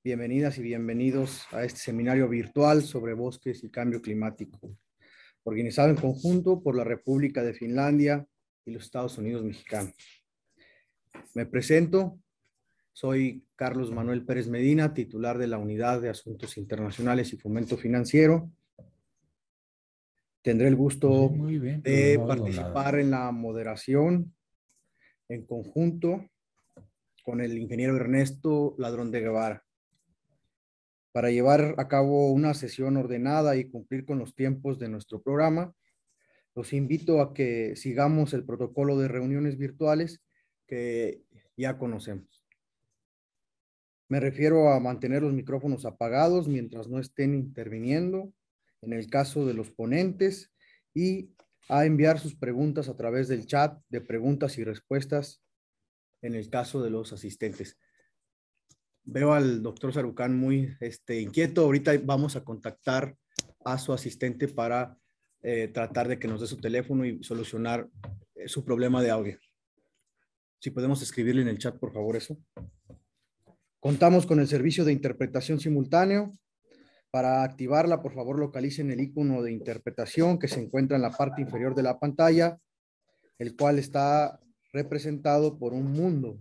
Bienvenidas y bienvenidos a este seminario virtual sobre bosques y cambio climático, organizado en conjunto por la República de Finlandia y los Estados Unidos mexicanos. Me presento, soy Carlos Manuel Pérez Medina, titular de la Unidad de Asuntos Internacionales y Fomento Financiero. Tendré el gusto de participar en la moderación en conjunto con el ingeniero Ernesto Ladrón de Guevara. Para llevar a cabo una sesión ordenada y cumplir con los tiempos de nuestro programa, los invito a que sigamos el protocolo de reuniones virtuales que ya conocemos. Me refiero a mantener los micrófonos apagados mientras no estén interviniendo, en el caso de los ponentes, y a enviar sus preguntas a través del chat de preguntas y respuestas en el caso de los asistentes. Veo al doctor Sarucán muy inquieto. Ahorita vamos a contactar a su asistente para tratar de que nos dé su teléfono y solucionar su problema de audio. Si podemos escribirle en el chat, por favor, eso. Contamos con el servicio de interpretación simultáneo. Para activarla, por favor, localicen el icono de interpretación que se encuentra en la parte inferior de la pantalla, el cual está representado por un mundo.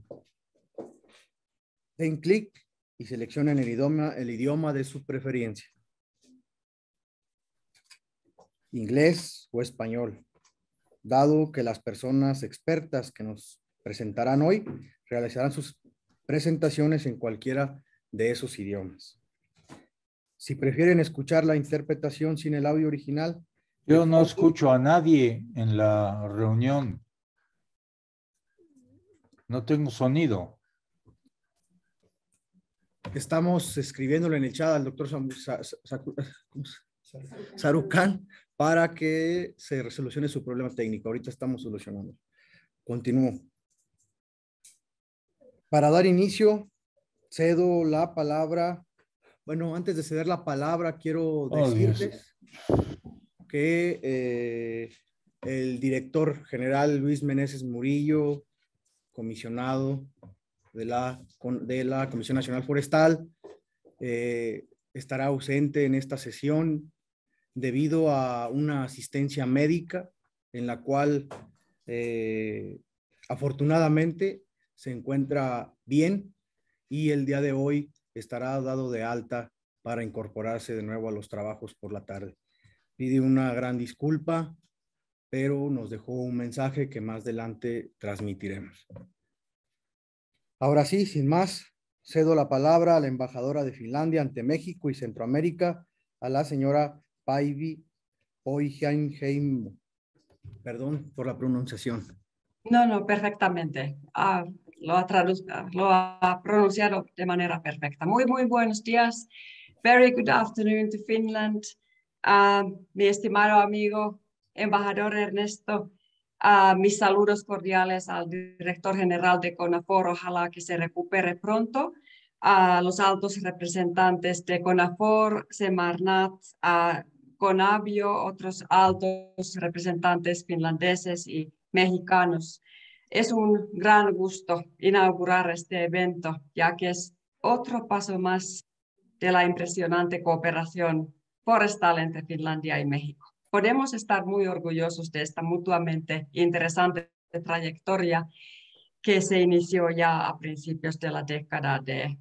Den clic y seleccionen el idioma de su preferencia. Inglés o español, dado que las personas expertas que nos presentarán hoy realizarán sus presentaciones en cualquiera de esos idiomas. Si prefieren escuchar la interpretación sin el audio original. Yo no escucho a nadie en la reunión. No tengo sonido. Estamos escribiéndole en el chat al doctor Sarucán para que se resolucione su problema técnico. Ahorita estamos solucionando. Continúo. Para dar inicio, cedo la palabra. Bueno, antes de ceder la palabra, quiero decirles que el director general Luis Meneses Murillo, comisionado de la Comisión Nacional Forestal, estará ausente en esta sesión debido a una asistencia médica en la cual afortunadamente se encuentra bien y el día de hoy estará dado de alta para incorporarse de nuevo a los trabajos por la tarde. Pide una gran disculpa, pero nos dejó un mensaje que más adelante transmitiremos. Ahora sí, sin más, cedo la palabra a la embajadora de Finlandia ante México y Centroamérica, a la señora Päivi Oijanheimo. Perdón por la pronunciación. No, perfectamente. Lo ha pronunciado de manera perfecta. Muy buenos días. Very good afternoon to Finland. Mi estimado amigo, embajador Ernesto, mis saludos cordiales al director general de CONAFOR. Ojalá que se recupere pronto. A los altos representantes de CONAFOR, Semarnat, CONABIO, otros altos representantes finlandeses y mexicanos. Es un gran gusto inaugurar este evento, ya que es otro paso más de la impresionante cooperación forestal entre Finlandia y México. Podemos estar muy orgullosos de esta mutuamente interesante trayectoria que se inició ya a principios de la década de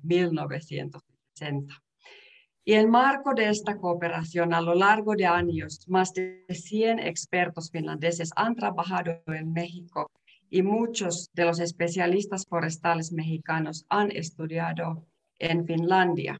1960. Y en marco de esta cooperación, a lo largo de años, más de 100 expertos finlandeses han trabajado en México y muchos de los especialistas forestales mexicanos han estudiado en Finlandia.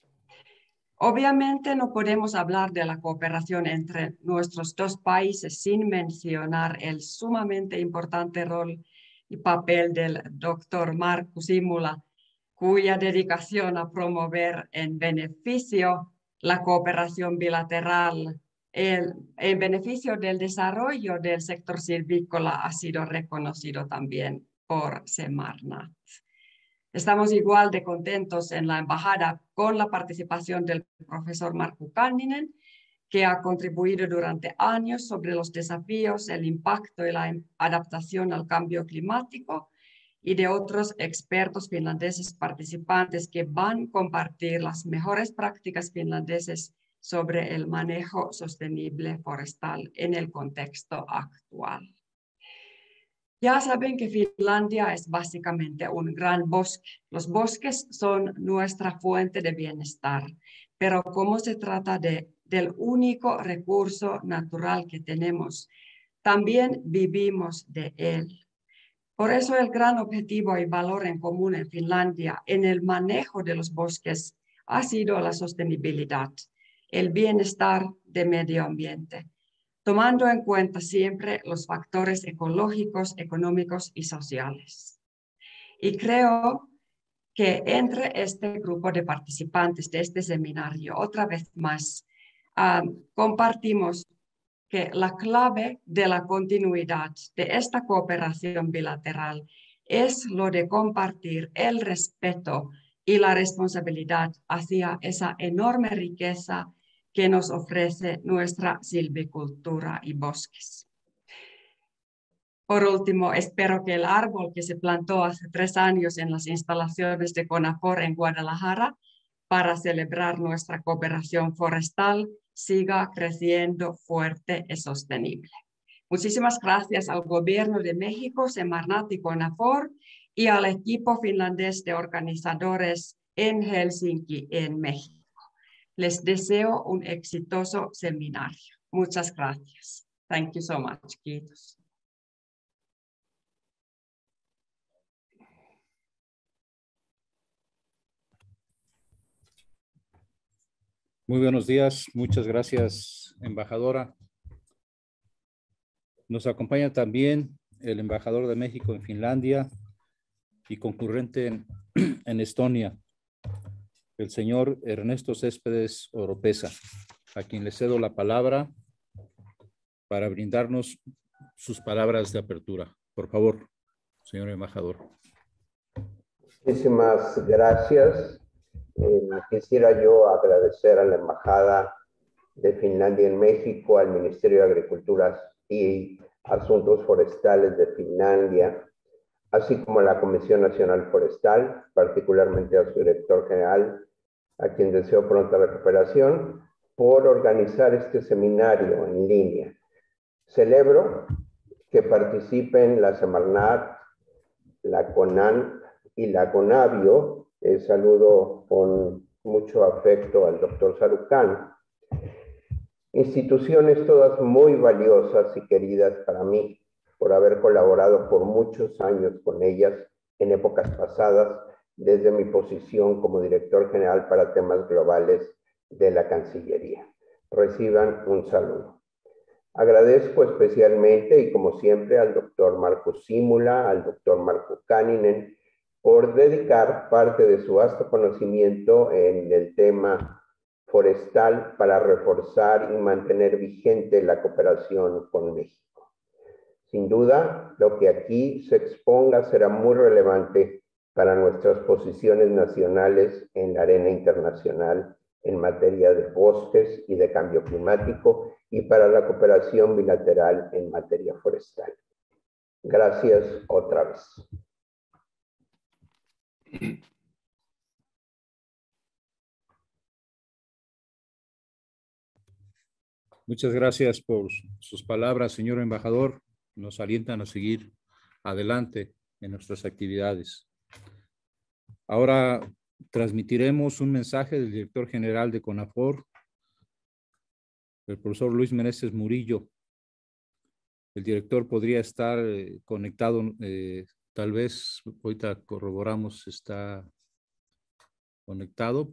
Obviamente no podemos hablar de la cooperación entre nuestros dos países sin mencionar el sumamente importante rol y papel del doctor Markku Simula, cuya dedicación a promover en beneficio la cooperación bilateral en beneficio del desarrollo del sector silvícola ha sido reconocido también por Semarnat. Estamos igual de contentos en la embajada con la participación del profesor Markku Kanninen, que ha contribuido durante años sobre los desafíos, el impacto y la adaptación al cambio climático, y de otros expertos finlandeses participantes que van a compartir las mejores prácticas finlandeses sobre el manejo sostenible forestal en el contexto actual. Ya saben que Finlandia es básicamente un gran bosque. Los bosques son nuestra fuente de bienestar, pero como se trata del único recurso natural que tenemos, también vivimos de él. Por eso el gran objetivo y valor en común en Finlandia en el manejo de los bosques ha sido la sostenibilidad, el bienestar del medio ambiente, tomando en cuenta siempre los factores ecológicos, económicos y sociales. Y creo que entre este grupo de participantes de este seminario, otra vez más, compartimos que la clave de la continuidad de esta cooperación bilateral es lo de compartir el respeto y la responsabilidad hacia esa enorme riqueza que nos ofrece nuestra silvicultura y bosques. Por último, espero que el árbol que se plantó hace 3 años en las instalaciones de CONAFOR en Guadalajara para celebrar nuestra cooperación forestal siga creciendo fuerte y sostenible. Muchísimas gracias al Gobierno de México, Semarnat y CONAFOR, y al equipo finlandés de organizadores en Helsinki, en México. Les deseo un exitoso seminario. Muchas gracias. Thank you so much. Kiitos. Muy buenos días, muchas gracias, embajadora. Nos acompaña también el embajador de México en Finlandia y concurrente en Estonia, el señor Ernesto Céspedes Oropesa, a quien le cedo la palabra para brindarnos sus palabras de apertura. Por favor, señor embajador. Muchísimas gracias. Quisiera yo agradecer a la Embajada de Finlandia en México, al Ministerio de Agricultura y Asuntos Forestales de Finlandia, así como a la Comisión Nacional Forestal, particularmente a su director general, a quien deseo pronta recuperación, por organizar este seminario en línea. Celebro que participen la Semarnat, la CONAN y la CONABIO. Saludo con mucho afecto al doctor Sarucán. Instituciones todas muy valiosas y queridas para mí, por haber colaborado por muchos años con ellas en épocas pasadas, desde mi posición como director general para temas globales de la Cancillería. Reciban un saludo. Agradezco especialmente y como siempre al doctor Marco Simula, al doctor Marco Kanninen, por dedicar parte de su vasto conocimiento en el tema forestal para reforzar y mantener vigente la cooperación con México. Sin duda, lo que aquí se exponga será muy relevante para nuestras posiciones nacionales en la arena internacional en materia de bosques y de cambio climático y para la cooperación bilateral en materia forestal. Gracias otra vez. Muchas gracias por sus palabras, señor embajador. Nos alientan a seguir adelante en nuestras actividades. Ahora transmitiremos un mensaje del director general de CONAFOR, el profesor Luis Meneses Murillo. El director podría estar conectado, tal vez, ahorita corroboramos, está conectado,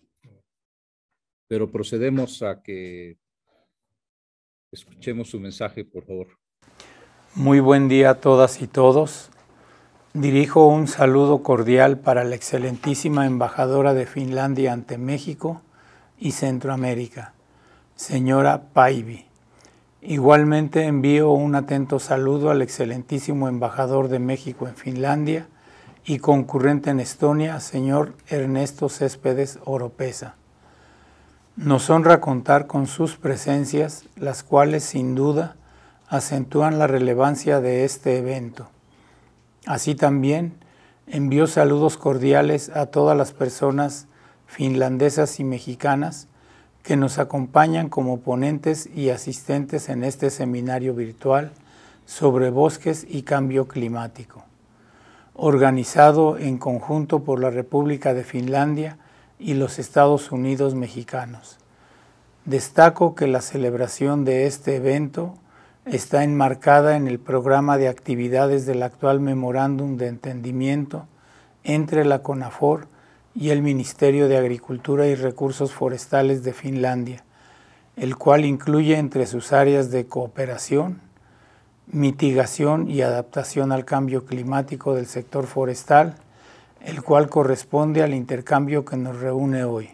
pero procedemos a que escuchemos su mensaje, por favor. Muy buen día a todas y todos. Dirijo un saludo cordial para la excelentísima embajadora de Finlandia ante México y Centroamérica, señora Päivi. Igualmente envío un atento saludo al excelentísimo embajador de México en Finlandia y concurrente en Estonia, señor Ernesto Céspedes Oropesa. Nos honra contar con sus presencias, las cuales sin duda acentúan la relevancia de este evento. Así también envió saludos cordiales a todas las personas finlandesas y mexicanas que nos acompañan como ponentes y asistentes en este seminario virtual sobre bosques y cambio climático, organizado en conjunto por la República de Finlandia y los Estados Unidos mexicanos. Destaco que la celebración de este evento está enmarcada en el programa de actividades del actual Memorándum de Entendimiento entre la CONAFOR y el Ministerio de Agricultura y Recursos Forestales de Finlandia, el cual incluye entre sus áreas de cooperación, mitigación y adaptación al cambio climático del sector forestal, el cual corresponde al intercambio que nos reúne hoy.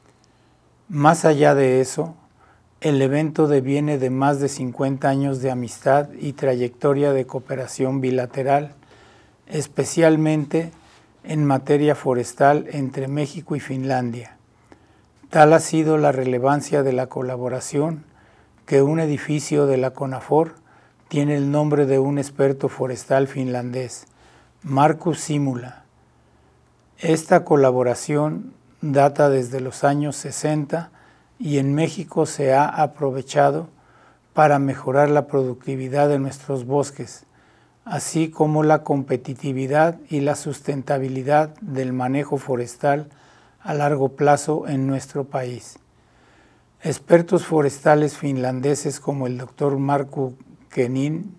Más allá de eso, el evento deviene de más de 50 años de amistad y trayectoria de cooperación bilateral, especialmente en materia forestal entre México y Finlandia. Tal ha sido la relevancia de la colaboración que un edificio de la CONAFOR tiene el nombre de un experto forestal finlandés, Markus Simula. Esta colaboración data desde los años 60 y en México se ha aprovechado para mejorar la productividad de nuestros bosques, así como la competitividad y la sustentabilidad del manejo forestal a largo plazo en nuestro país. Expertos forestales finlandeses como el Dr. Markku Kenin,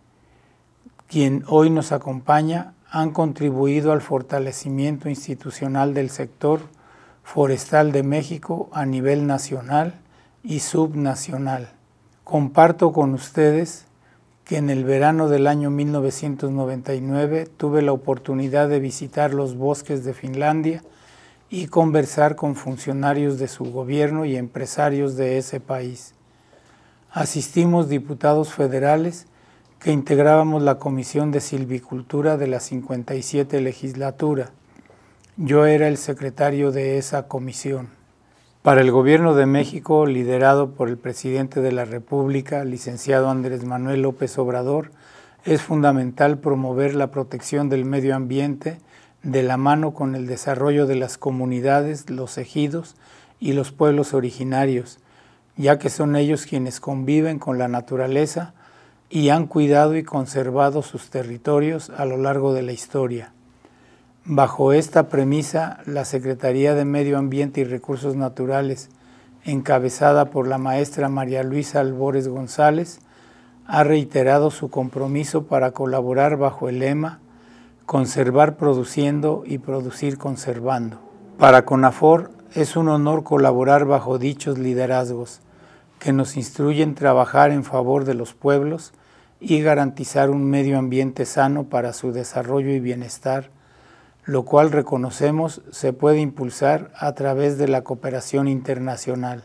quien hoy nos acompaña, han contribuido al fortalecimiento institucional del sector forestal de México a nivel nacional y subnacional. Comparto con ustedes que en el verano del año 1999 tuve la oportunidad de visitar los bosques de Finlandia y conversar con funcionarios de su gobierno y empresarios de ese país. Asistimos diputados federales que integrábamos la Comisión de Silvicultura de la 57 legislatura. Yo era el secretario de esa comisión. Para el Gobierno de México, liderado por el presidente de la República, licenciado Andrés Manuel López Obrador, es fundamental promover la protección del medio ambiente de la mano con el desarrollo de las comunidades, los ejidos y los pueblos originarios, ya que son ellos quienes conviven con la naturaleza y han cuidado y conservado sus territorios a lo largo de la historia. Bajo esta premisa, la Secretaría de Medio Ambiente y Recursos Naturales, encabezada por la maestra María Luisa Albores González, ha reiterado su compromiso para colaborar bajo el lema Conservar produciendo y producir conservando. Para CONAFOR es un honor colaborar bajo dichos liderazgos que nos instruyen a trabajar en favor de los pueblos y garantizar un medio ambiente sano para su desarrollo y bienestar, lo cual reconocemos se puede impulsar a través de la cooperación internacional.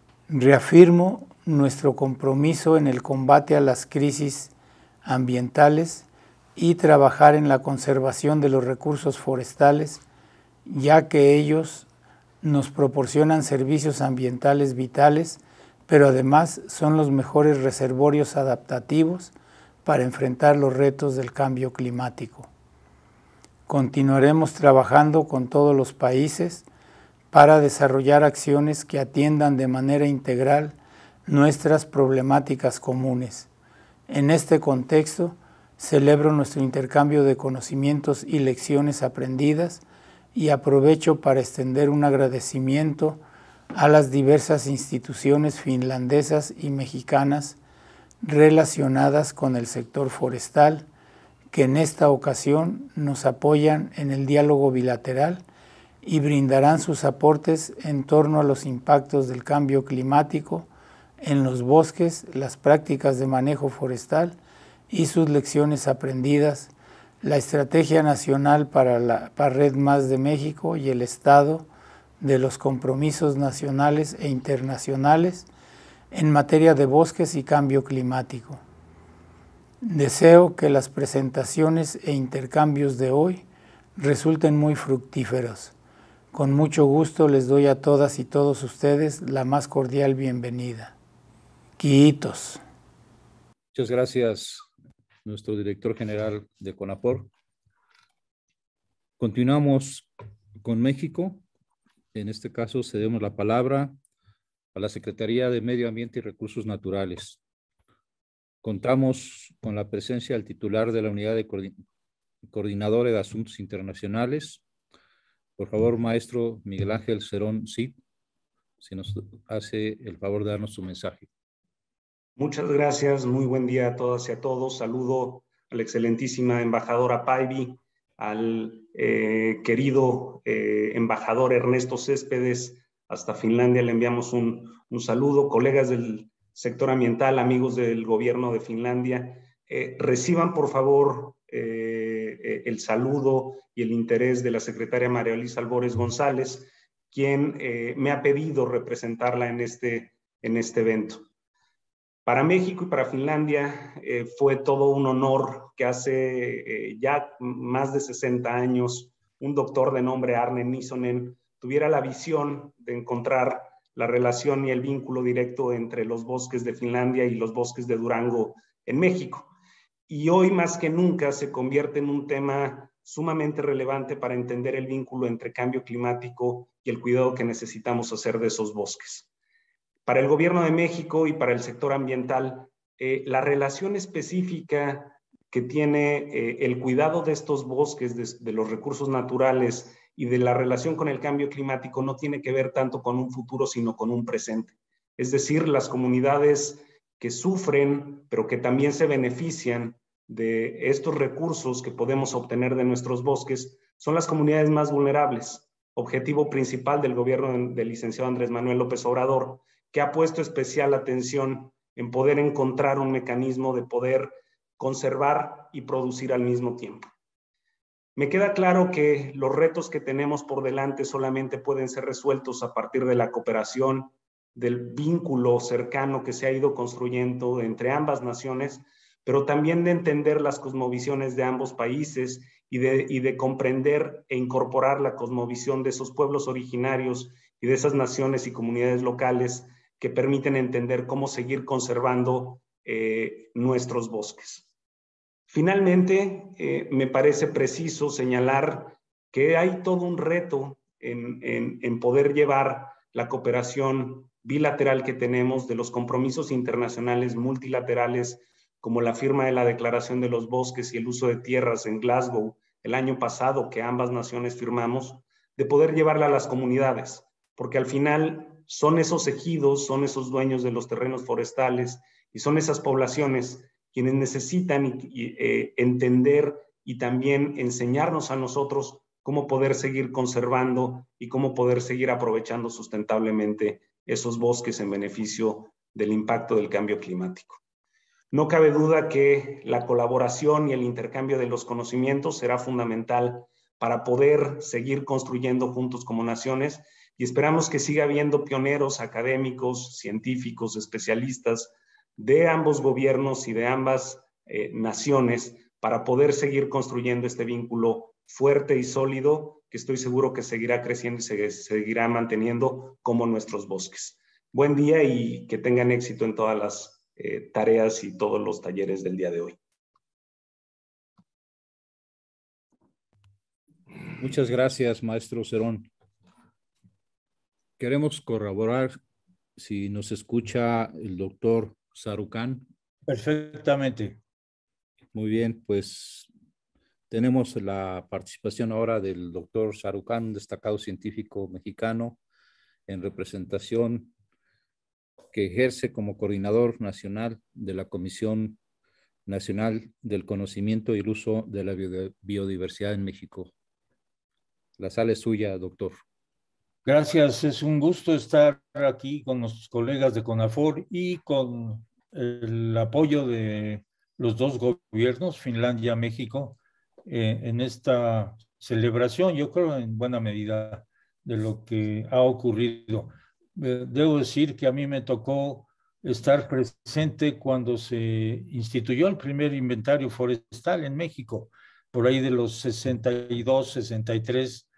Reafirmo nuestro compromiso en el combate a las crisis ambientales y trabajar en la conservación de los recursos forestales, ya que ellos nos proporcionan servicios ambientales vitales, pero además son los mejores reservorios adaptativos para enfrentar los retos del cambio climático. Continuaremos trabajando con todos los países para desarrollar acciones que atiendan de manera integral nuestras problemáticas comunes. En este contexto, celebro nuestro intercambio de conocimientos y lecciones aprendidas y aprovecho para extender un agradecimiento a las diversas instituciones finlandesas y mexicanas relacionadas con el sector forestal, que en esta ocasión nos apoyan en el diálogo bilateral y brindarán sus aportes en torno a los impactos del cambio climático en los bosques, las prácticas de manejo forestal y sus lecciones aprendidas, la Estrategia Nacional para la Red Más de México y el Estado de los compromisos nacionales e internacionales en materia de bosques y cambio climático. Deseo que las presentaciones e intercambios de hoy resulten muy fructíferos. Con mucho gusto les doy a todas y todos ustedes la más cordial bienvenida. Quiitos. Muchas gracias, nuestro director general de CONAFOR. Continuamos con México. En este caso cedemos la palabra a la Secretaría de Medio Ambiente y Recursos Naturales. Contamos con la presencia del titular de la Unidad de Coordinadora de Asuntos Internacionales. Por favor, maestro Miguel Ángel Cerón Cid, si nos hace el favor de darnos su mensaje. Muchas gracias, muy buen día a todas y a todos. Saludo a la excelentísima embajadora Päivi, al querido embajador Ernesto Céspedes, hasta Finlandia le enviamos un saludo. Colegas del sector ambiental, amigos del gobierno de Finlandia, reciban por favor el saludo y el interés de la secretaria María Luisa Albores González, quien me ha pedido representarla en este evento. Para México y para Finlandia fue todo un honor que hace ya más de 60 años un doctor de nombre Arne Nisonen tuviera la visión de encontrar la relación y el vínculo directo entre los bosques de Finlandia y los bosques de Durango en México. Y hoy más que nunca se convierte en un tema sumamente relevante para entender el vínculo entre cambio climático y el cuidado que necesitamos hacer de esos bosques. Para el gobierno de México y para el sector ambiental, la relación específica que tiene el cuidado de estos bosques, de los recursos naturales y de la relación con el cambio climático no tiene que ver tanto con un futuro, sino con un presente. Es decir, las comunidades que sufren, pero que también se benefician de estos recursos que podemos obtener de nuestros bosques, son las comunidades más vulnerables, objetivo principal del gobierno del licenciado Andrés Manuel López Obrador, que ha puesto especial atención en poder encontrar un mecanismo de poder conservar y producir al mismo tiempo. Me queda claro que los retos que tenemos por delante solamente pueden ser resueltos a partir de la cooperación, del vínculo cercano que se ha ido construyendo entre ambas naciones, pero también de entender las cosmovisiones de ambos países y de comprender e incorporar la cosmovisión de esos pueblos originarios y de esas naciones y comunidades locales que permiten entender cómo seguir conservando nuestros bosques. Finalmente, me parece preciso señalar que hay todo un reto en poder llevar la cooperación bilateral que tenemos de los compromisos internacionales multilaterales, como la firma de la Declaración de los Bosques y el uso de tierras en Glasgow el año pasado, que ambas naciones firmamos, de poder llevarla a las comunidades, porque al final son esos ejidos, son esos dueños de los terrenos forestales y son esas poblaciones quienes necesitan entender y también enseñarnos a nosotros cómo poder seguir conservando y cómo poder seguir aprovechando sustentablemente esos bosques en beneficio del impacto del cambio climático. No cabe duda que la colaboración y el intercambio de los conocimientos será fundamental para poder seguir construyendo juntos como naciones, y esperamos que siga habiendo pioneros académicos, científicos, especialistas de ambos gobiernos y de ambas naciones para poder seguir construyendo este vínculo fuerte y sólido que estoy seguro que seguirá creciendo y se seguirá manteniendo como nuestros bosques. Buen día y que tengan éxito en todas las tareas y todos los talleres del día de hoy. Muchas gracias, maestro Cerón. Queremos corroborar si nos escucha el doctor Sarukhan. Perfectamente. Muy bien, pues tenemos la participación ahora del doctor Sarukhan, un destacado científico mexicano en representación que ejerce como coordinador nacional de la Comisión Nacional del Conocimiento y el Uso de la Biodiversidad en México. La sala es suya, doctor. Gracias, es un gusto estar aquí con nuestros colegas de CONAFOR y con el apoyo de los dos gobiernos, Finlandia y México, en esta celebración, yo creo en buena medida de lo que ha ocurrido. Debo decir que a mí me tocó estar presente cuando se instituyó el primer inventario forestal en México, por ahí de los 62, 63,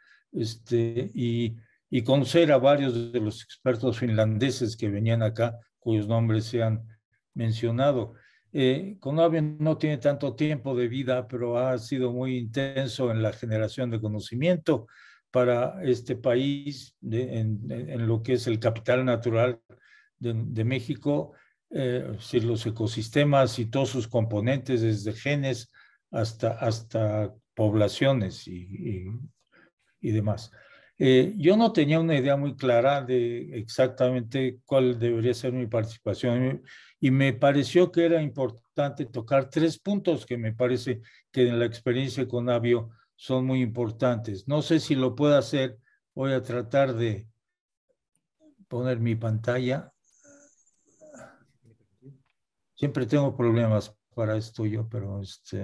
y conocer a varios de los expertos finlandeses que venían acá, cuyos nombres se han mencionado. Conavio no tiene tanto tiempo de vida, pero ha sido muy intenso en la generación de conocimiento para este país en lo que es el capital natural de México, si los ecosistemas y todos sus componentes, desde genes hasta poblaciones y demás. Yo no tenía una idea muy clara de exactamente cuál debería ser mi participación y me pareció que era importante tocar 3 puntos que me parece que en la experiencia con Conavio son muy importantes. No sé si lo puedo hacer, voy a tratar de poner mi pantalla. Siempre tengo problemas para esto yo, pero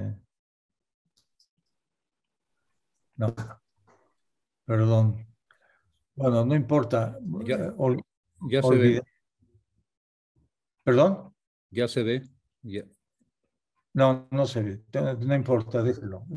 no, perdón. Bueno, no importa. Ya se ve. ¿Perdón? Ya se ve. Ya. No, no se ve. No importa, déjelo.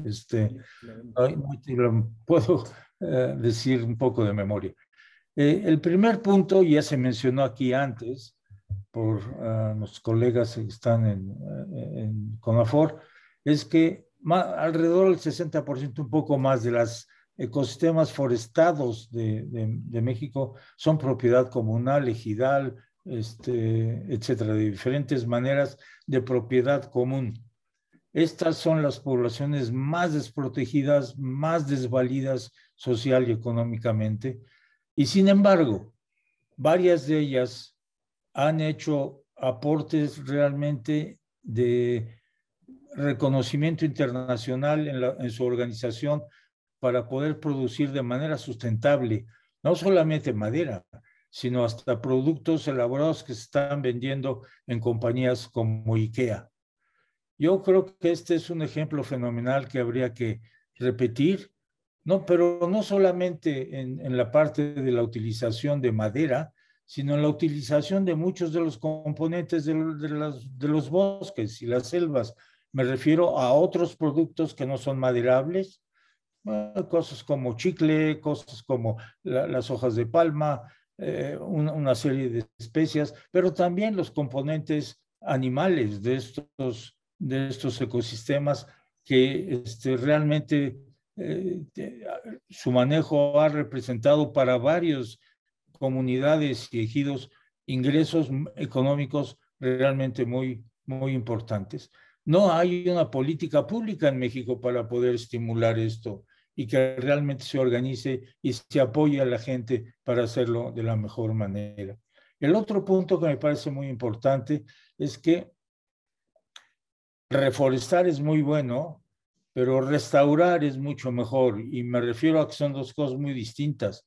Lo puedo decir un poco de memoria. El primer punto ya se mencionó aquí antes por los colegas que están en CONAFOR, es que alrededor del 60%, un poco más de los ecosistemas forestados de México son propiedad comunal, ejidal, etcétera, de diferentes maneras de propiedad común. Estas son las poblaciones más desprotegidas, más desvalidas social y económicamente, y sin embargo, varias de ellas han hecho aportes realmente de reconocimiento internacional en su organización para poder producir de manera sustentable, no solamente madera, sino hasta productos elaborados que se están vendiendo en compañías como IKEA. Yo creo que este es un ejemplo fenomenal que habría que repetir, ¿no? Pero no solamente en la parte de la utilización de madera, sino en la utilización de muchos de los componentes de los bosques y las selvas. Me refiero a otros productos que no son maderables, cosas como chicle, cosas como las hojas de palma, una serie de especias, pero también los componentes animales de estos ecosistemas que realmente su manejo ha representado para varias comunidades y ejidos ingresos económicos realmente muy, muy importantes. No hay una política pública en México para poder estimular esto y que realmente se organice y se apoye a la gente para hacerlo de la mejor manera. El otro punto que me parece muy importante es que reforestar es muy bueno, pero restaurar es mucho mejor, y me refiero a que son 2 cosas muy distintas.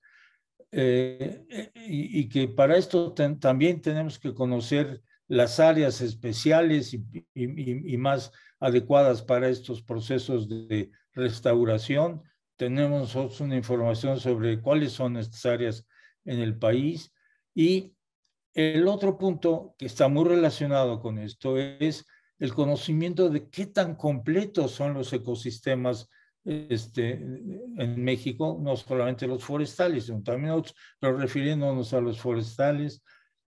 Y que para esto también tenemos que conocer las áreas especiales y más adecuadas para estos procesos de restauración. Tenemos una información sobre cuáles son estas áreas en el país. Y el otro punto que está muy relacionado con esto es el conocimiento de qué tan completos son los ecosistemas en México, no solamente los forestales, sino también otros, pero refiriéndonos a los forestales.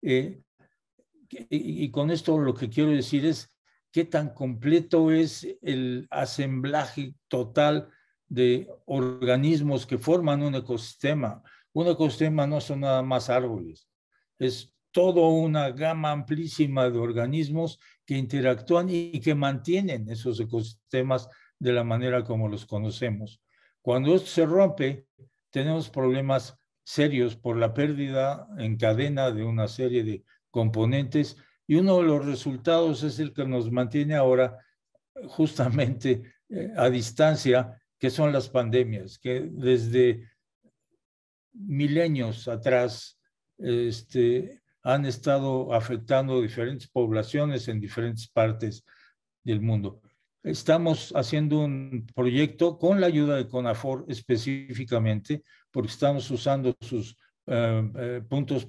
Y con esto lo que quiero decir es qué tan completo es el asemblaje total de organismos que forman un ecosistema. Un ecosistema no son nada más árboles, es toda una gama amplísima de organismos que interactúan y que mantienen esos ecosistemas de la manera como los conocemos. Cuando esto se rompe, tenemos problemas serios por la pérdida en cadena de una serie de componentes, y uno de los resultados es el que nos mantiene ahora justamente a distancia, que son las pandemias, que desde milenios atrás han estado afectando diferentes poblaciones en diferentes partes del mundo. Estamos haciendo un proyecto con la ayuda de CONAFOR específicamente, porque estamos usando sus puntos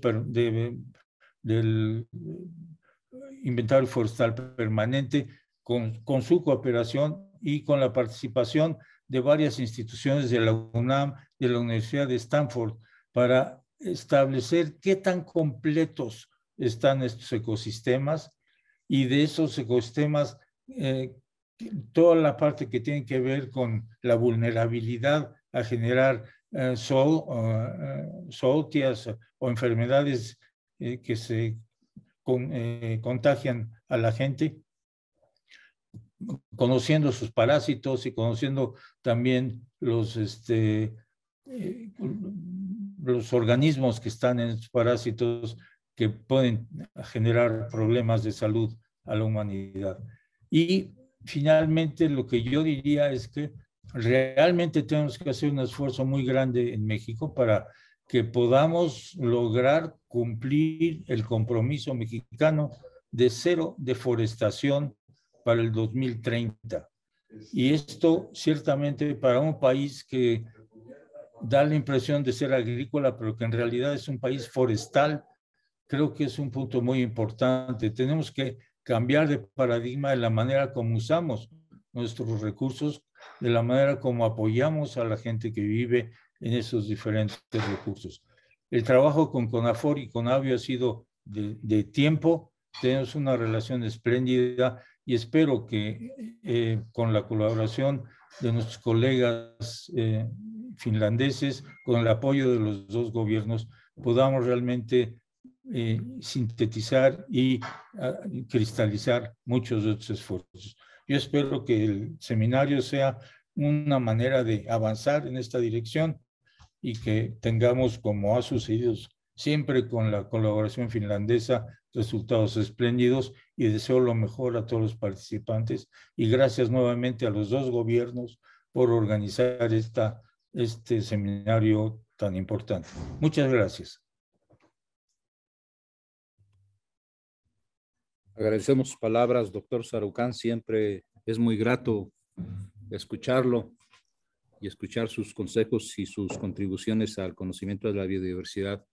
del inventario forestal permanente con su cooperación y con la participación de varias instituciones de la UNAM, de la Universidad de Stanford, para establecer qué tan completos están estos ecosistemas y de esos ecosistemas, toda la parte que tiene que ver con la vulnerabilidad a generar zootias o enfermedades que se contagian a la gente, conociendo sus parásitos y conociendo también los organismos que están en estos parásitos que pueden generar problemas de salud a la humanidad. Y finalmente lo que yo diría es que realmente tenemos que hacer un esfuerzo muy grande en México para que podamos lograr cumplir el compromiso mexicano de 0 deforestación para el 2030. Y esto ciertamente para un país que da la impresión de ser agrícola, pero que en realidad es un país forestal, creo que es un punto muy importante. Tenemos que cambiar de paradigma de la manera como usamos nuestros recursos, de la manera como apoyamos a la gente que vive en esos diferentes recursos. El trabajo con CONAFOR y CONAVIO ha sido de tiempo, tenemos una relación espléndida y espero que con la colaboración de nuestros colegas finlandeses, con el apoyo de los dos gobiernos, podamos realmente sintetizar y cristalizar muchos de estos esfuerzos. Yo espero que el seminario sea una manera de avanzar en esta dirección y que tengamos, como ha sucedido siempre con la colaboración finlandesa, resultados espléndidos, y deseo lo mejor a todos los participantes y gracias nuevamente a los dos gobiernos por organizar este seminario tan importante. Muchas gracias. Agradecemos sus palabras, doctor Sarucán. Siempre es muy grato escucharlo y escuchar sus consejos y sus contribuciones al conocimiento de la biodiversidad.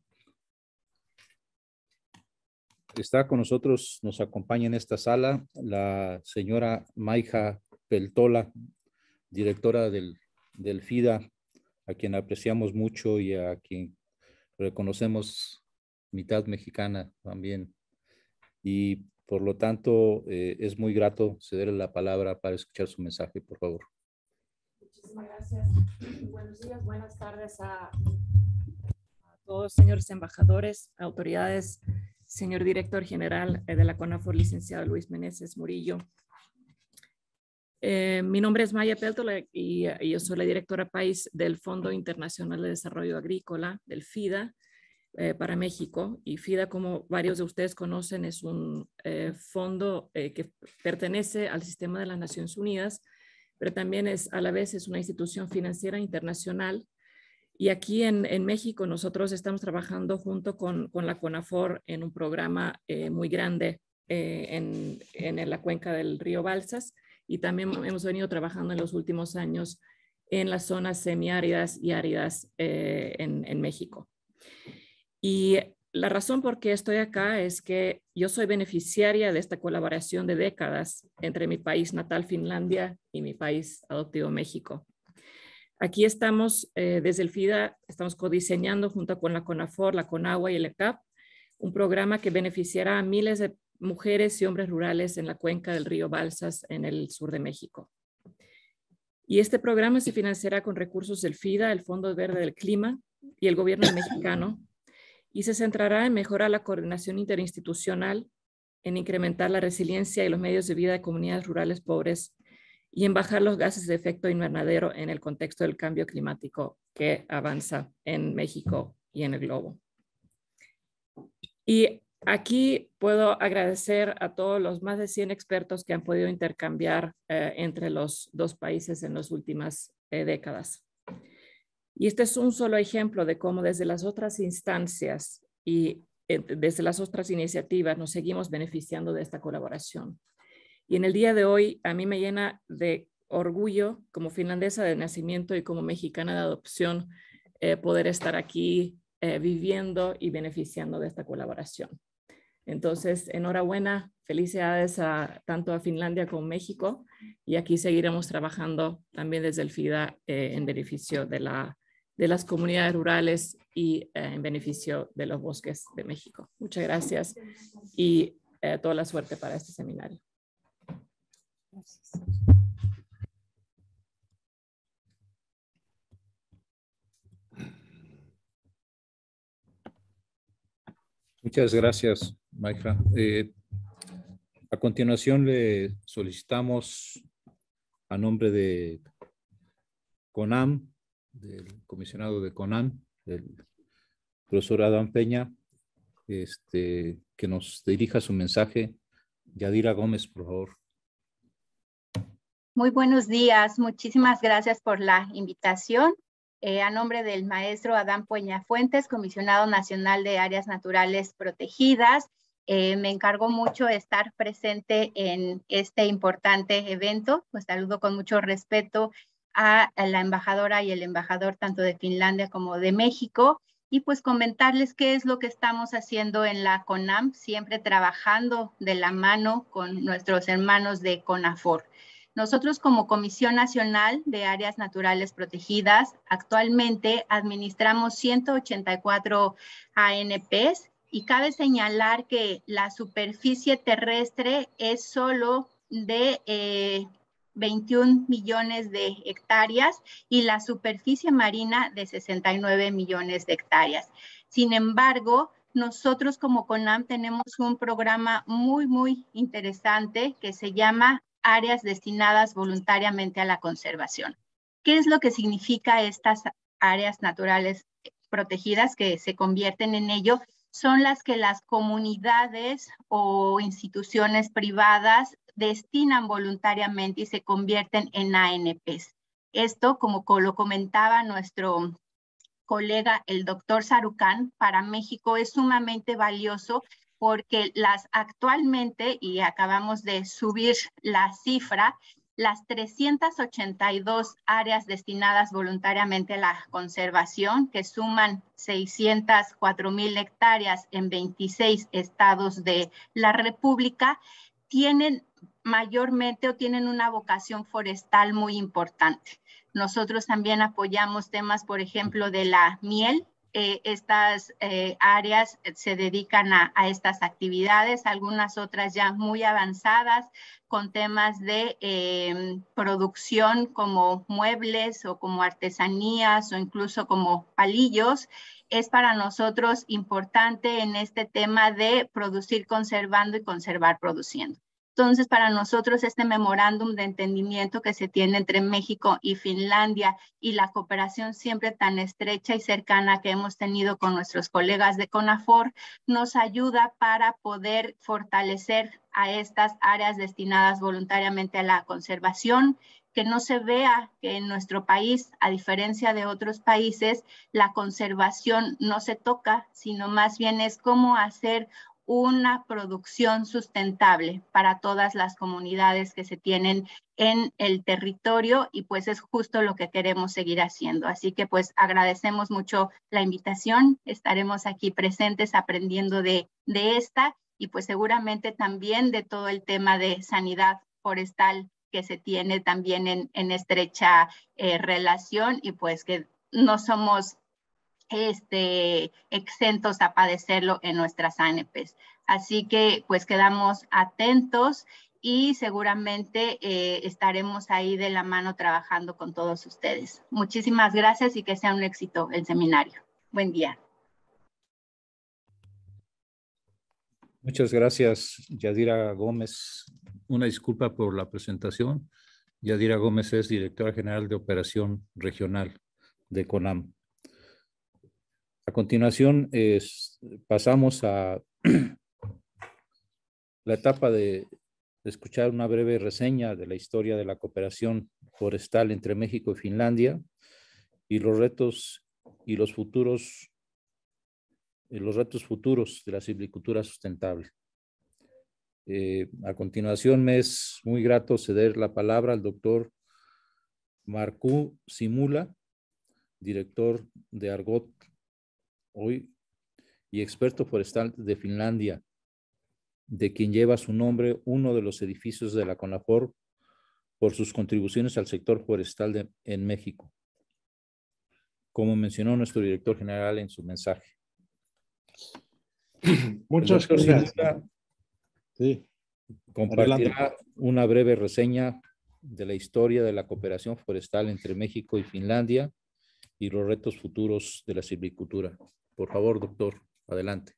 Está con nosotros, nos acompaña en esta sala la señora Maija Peltola, directora del FIDA, a quien apreciamos mucho y a quien reconocemos mitad mexicana también. Y por lo tanto es muy grato cederle la palabra para escuchar su mensaje, por favor. Muchísimas gracias. Buenos días, buenas tardes a todos, señores embajadores, autoridades, señor director general de la CONAFOR, licenciado Luis Meneses Murillo. Mi nombre es Maya Peltola y yo soy la directora país del Fondo Internacional de Desarrollo Agrícola, del FIDA, para México. Y FIDA, como varios de ustedes conocen, es un fondo que pertenece al sistema de las Naciones Unidas, pero también a la vez es una institución financiera internacional. Y aquí en México nosotros estamos trabajando junto con la CONAFOR en un programa muy grande en la cuenca del río Balsas, y también hemos venido trabajando en los últimos años en las zonas semiáridas y áridas en México. Y la razón por qué estoy acá es que yo soy beneficiaria de esta colaboración de décadas entre mi país natal, Finlandia, y mi país adoptivo, México. Aquí estamos, desde el FIDA, estamos codiseñando junto con la CONAFOR, la CONAGUA y el ECAP, un programa que beneficiará a miles de mujeres y hombres rurales en la cuenca del río Balsas, en el sur de México. Y este programa se financiará con recursos del FIDA, el Fondo Verde del Clima y el gobierno mexicano, y se centrará en mejorar la coordinación interinstitucional, en incrementar la resiliencia y los medios de vida de comunidades rurales pobres y en bajar los gases de efecto invernadero en el contexto del cambio climático que avanza en México y en el globo. Y aquí puedo agradecer a todos los más de 100 expertos que han podido intercambiar entre los dos países en las últimas décadas. Y este es un solo ejemplo de cómo desde las otras instancias y desde las otras iniciativas nos seguimos beneficiando de esta colaboración. Y en el día de hoy a mí me llena de orgullo como finlandesa de nacimiento y como mexicana de adopción poder estar aquí viviendo y beneficiando de esta colaboración. Entonces, enhorabuena, felicidades tanto a Finlandia como a México, y aquí seguiremos trabajando también desde el FIDA en beneficio de las comunidades rurales y en beneficio de los bosques de México. Muchas gracias y toda la suerte para este seminario. Gracias. Muchas gracias, Maika. A continuación le solicitamos a nombre de CONAM, del comisionado de CONAM, del profesor Adán Peña, que nos dirija su mensaje. Yadira Gómez, por favor. Muy buenos días, muchísimas gracias por la invitación. A nombre del maestro Adán Peña Fuentes, comisionado nacional de áreas naturales protegidas, me encargó mucho estar presente en este importante evento. Pues saludo con mucho respeto a la embajadora y el embajador tanto de Finlandia como de México, y pues comentarles qué es lo que estamos haciendo en la CONAM, siempre trabajando de la mano con nuestros hermanos de CONAFOR. Nosotros como Comisión Nacional de Áreas Naturales Protegidas actualmente administramos 184 ANPs y cabe señalar que la superficie terrestre es solo de 21 millones de hectáreas y la superficie marina de 69 millones de hectáreas. Sin embargo, nosotros como CONAM tenemos un programa muy interesante que se llama Áreas destinadas voluntariamente a la conservación. ¿Qué es lo que significa estas áreas naturales protegidas que se convierten en ello? Son las que las comunidades o instituciones privadas destinan voluntariamente y se convierten en ANPs. Esto, como lo comentaba nuestro colega, el doctor Sarucán, para México es sumamente valioso porque actualmente, y acabamos de subir la cifra, las 382 áreas destinadas voluntariamente a la conservación, que suman 604,000 hectáreas en 26 estados de la República, tienen mayormente o tienen una vocación forestal muy importante. Nosotros también apoyamos temas, por ejemplo, de la miel. Estas áreas se dedican a estas actividades, algunas otras ya muy avanzadas con temas de producción como muebles o como artesanías o incluso como palillos. Es para nosotros importante en este tema de producir conservando y conservar produciendo. Entonces, para nosotros este memorándum de entendimiento que se tiene entre México y Finlandia y la cooperación siempre tan estrecha y cercana que hemos tenido con nuestros colegas de CONAFOR nos ayuda para poder fortalecer a estas áreas destinadas voluntariamente a la conservación, que no se vea que en nuestro país, a diferencia de otros países, la conservación no se toca, sino más bien es cómo hacer una producción sustentable para todas las comunidades que se tienen en el territorio, y pues es justo lo que queremos seguir haciendo. Así que pues agradecemos mucho la invitación, estaremos aquí presentes aprendiendo de esta y pues seguramente también de todo el tema de sanidad forestal que se tiene también en estrecha relación, y pues que no somos exentos a padecerlo en nuestras ANPs. Así que pues quedamos atentos y seguramente estaremos ahí de la mano trabajando con todos ustedes. Muchísimas gracias y que sea un éxito el seminario. Buen día. Muchas gracias, Yadira Gómez. Una disculpa por la presentación. Yadira Gómez es directora general de Operación Regional de CONAM. A continuación, pasamos a la etapa de escuchar una breve reseña de la historia de la cooperación forestal entre México y Finlandia y los retos y los retos futuros de la silvicultura sustentable. A continuación, me es muy grato ceder la palabra al doctor Markku Simula, director de Argot hoy y experto forestal de Finlandia, de quien lleva su nombre uno de los edificios de la CONAFOR por sus contribuciones al sector forestal en México, como mencionó nuestro director general en su mensaje. Muchas gracias. Sí. Compartirá Adelante. una breve reseña de la historia de la cooperación forestal entre México y Finlandia y los retos futuros de la silvicultura. Por favor, doctor, adelante.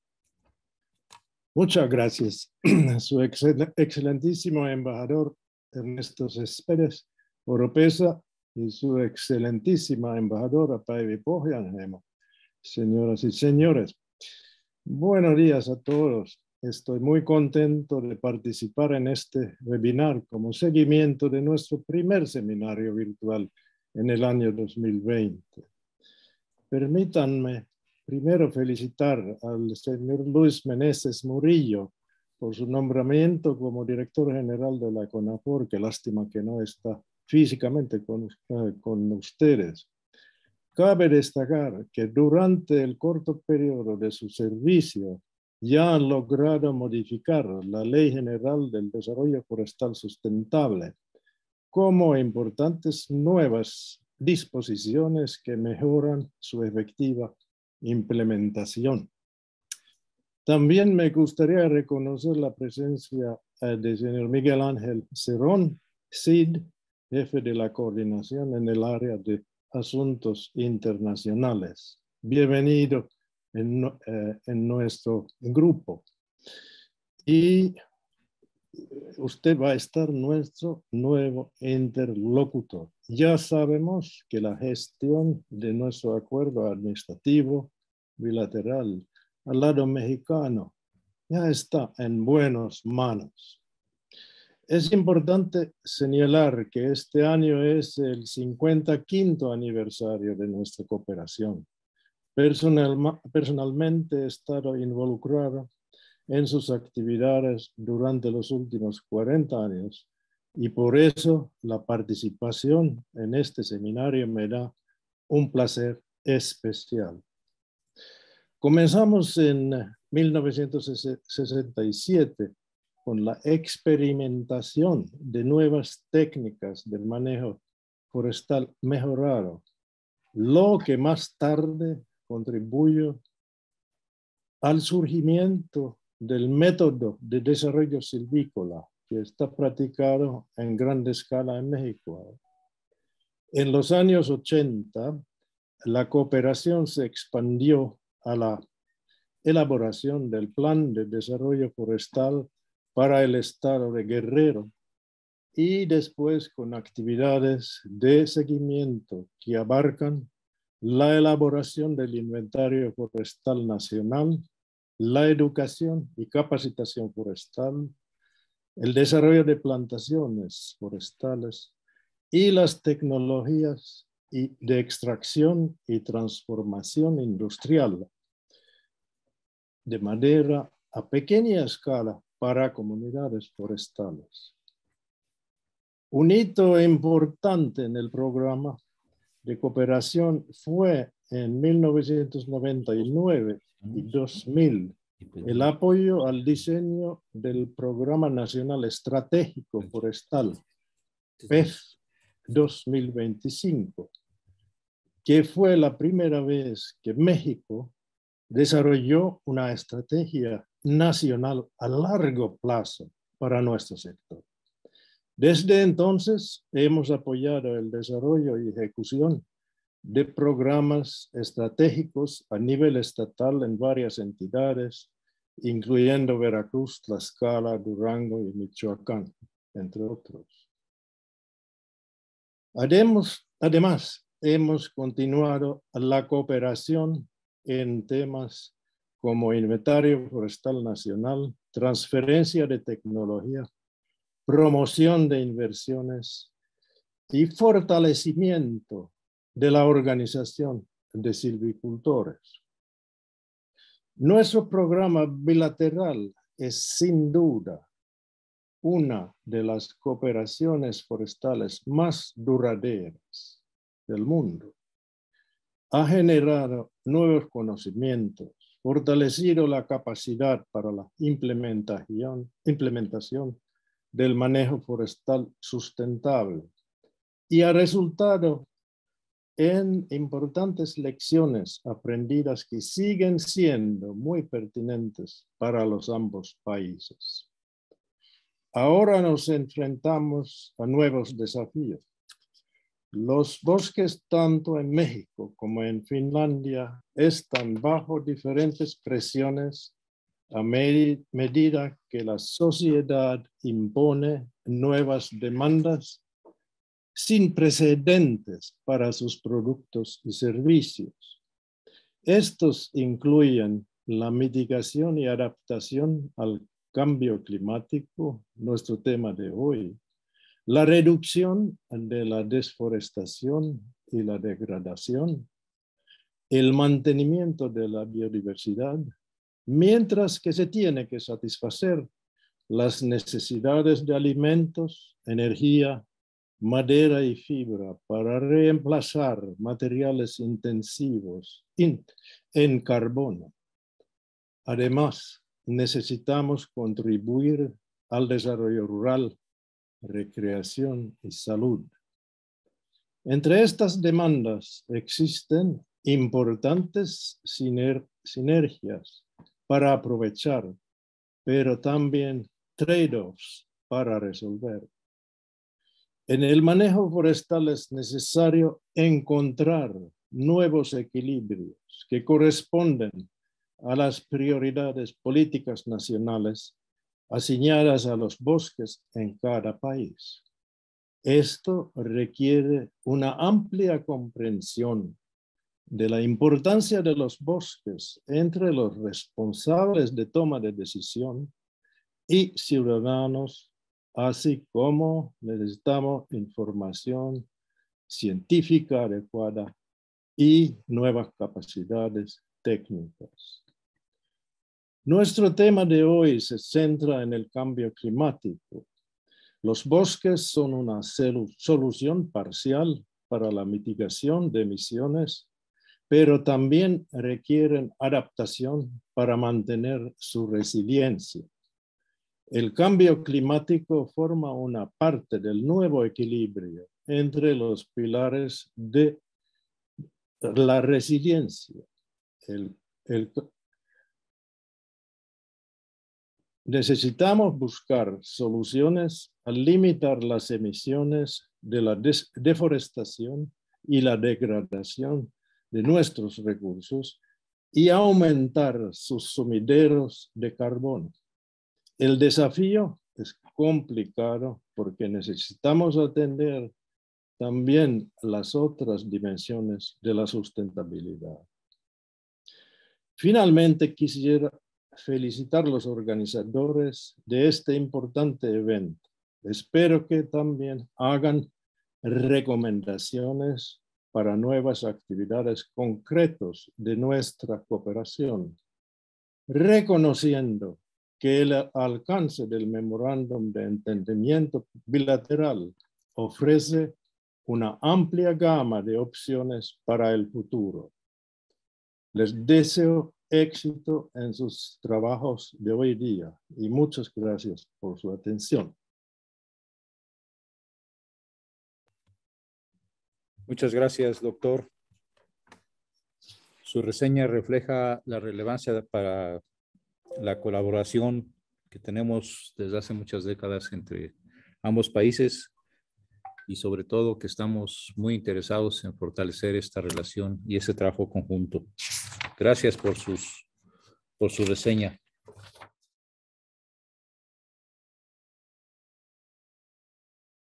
Muchas gracias. Su excelentísimo embajador Ernesto Céspedes Oropesa y su excelentísima embajadora Päivi Pohjanheimo. Señoras y señores, buenos días a todos. Estoy muy contento de participar en este webinar como seguimiento de nuestro primer seminario virtual en el año 2020. Permítanme primero felicitar al señor Luis Meneses Murillo por su nombramiento como director general de la CONAFOR. Qué lástima que no está físicamente con ustedes. Cabe destacar que durante el corto periodo de su servicio ya han logrado modificar la Ley General del Desarrollo Forestal Sustentable como importantes nuevas disposiciones que mejoran su efectiva implementación. También me gustaría reconocer la presencia del señor Miguel Ángel Cerón, CID, jefe de la coordinación en el área de asuntos internacionales. Bienvenido en nuestro grupo. Y usted va a estar nuestro nuevo interlocutor. Ya sabemos que la gestión de nuestro acuerdo administrativo bilateral al lado mexicano ya está en buenas manos. Es importante señalar que este año es el 55º aniversario de nuestra cooperación. Personalmente he estado involucrado en sus actividades durante los últimos 40 años y por eso la participación en este seminario me da un placer especial. Comenzamos en 1967 con la experimentación de nuevas técnicas del manejo forestal mejorado, lo que más tarde contribuyó al surgimiento del método de desarrollo silvícola que está practicado en gran escala en México. En los años 80, la cooperación se expandió a la elaboración del Plan de Desarrollo Forestal para el estado de Guerrero y después con actividades de seguimiento que abarcan la elaboración del inventario forestal nacional, la educación y capacitación forestal, el desarrollo de plantaciones forestales y las tecnologías de extracción y transformación industrial de madera a pequeña escala para comunidades forestales. Un hito importante en el programa de cooperación fue en 1999 y 2000 el apoyo al diseño del Programa Nacional Estratégico Forestal, PEF 2025, que fue la primera vez que México desarrolló una estrategia nacional a largo plazo para nuestro sector. Desde entonces hemos apoyado el desarrollo y ejecución de programas estratégicos a nivel estatal en varias entidades, incluyendo Veracruz, Tlaxcala, Durango y Michoacán, entre otros. Además, hemos continuado la cooperación en temas como inventario forestal nacional, transferencia de tecnología, promoción de inversiones y fortalecimiento de la organización de silvicultores. Nuestro programa bilateral es sin duda una de las cooperaciones forestales más duraderas del mundo. Ha generado nuevos conocimientos, fortalecido la capacidad para la implementación del manejo forestal sustentable y ha resultado en importantes lecciones aprendidas que siguen siendo muy pertinentes para los ambos países. Ahora nos enfrentamos a nuevos desafíos. Los bosques, tanto en México como en Finlandia, están bajo diferentes presiones a medida que la sociedad impone nuevas demandas sin precedentes para sus productos y servicios. Estos incluyen la mitigación y adaptación al cambio climático, nuestro tema de hoy, la reducción de la desforestación y la degradación, el mantenimiento de la biodiversidad, mientras que se tiene que satisfacer las necesidades de alimentos, energía, madera y fibra para reemplazar materiales intensivos en carbono. Además, necesitamos contribuir al desarrollo rural, recreación y salud. Entre estas demandas existen importantes sinergias para aprovechar, pero también trade-offs para resolver. En el manejo forestal es necesario encontrar nuevos equilibrios que corresponden a las prioridades políticas nacionales asignadas a los bosques en cada país. Esto requiere una amplia comprensión de la importancia de los bosques entre los responsables de toma de decisión y ciudadanos, así como necesitamos información científica adecuada y nuevas capacidades técnicas. Nuestro tema de hoy se centra en el cambio climático. Los bosques son una solución parcial para la mitigación de emisiones, pero también requieren adaptación para mantener su resiliencia. El cambio climático forma una parte del nuevo equilibrio entre los pilares de la resiliencia. Necesitamos buscar soluciones a limitar las emisiones de la deforestación y la degradación de nuestros recursos y aumentar sus sumideros de carbono. El desafío es complicado porque necesitamos atender también las otras dimensiones de la sustentabilidad. Finalmente, quisiera felicitar a los organizadores de este importante evento. Espero que también hagan recomendaciones para nuevas actividades concretas de nuestra cooperación, reconociendo que el alcance del memorándum de entendimiento bilateral ofrece una amplia gama de opciones para el futuro. Les deseo éxito en sus trabajos de hoy día y muchas gracias por su atención. Muchas gracias, doctor. Su reseña refleja la relevancia para la colaboración que tenemos desde hace muchas décadas entre ambos países y sobre todo que estamos muy interesados en fortalecer esta relación y ese trabajo conjunto. Gracias por su reseña.